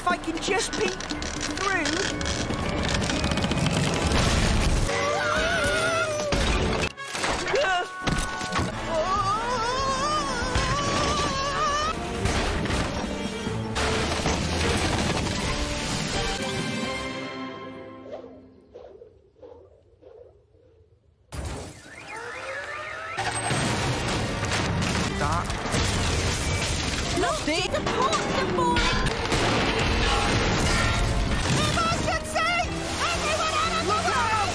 if I can just peek through. Stay the boy! Emergency! Everyone out of the way!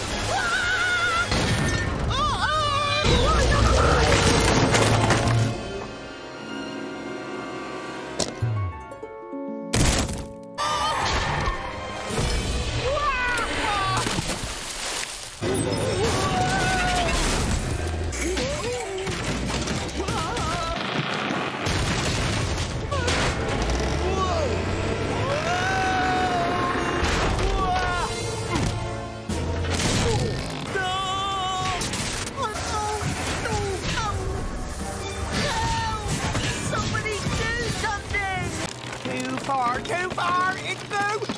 Too far, it's through!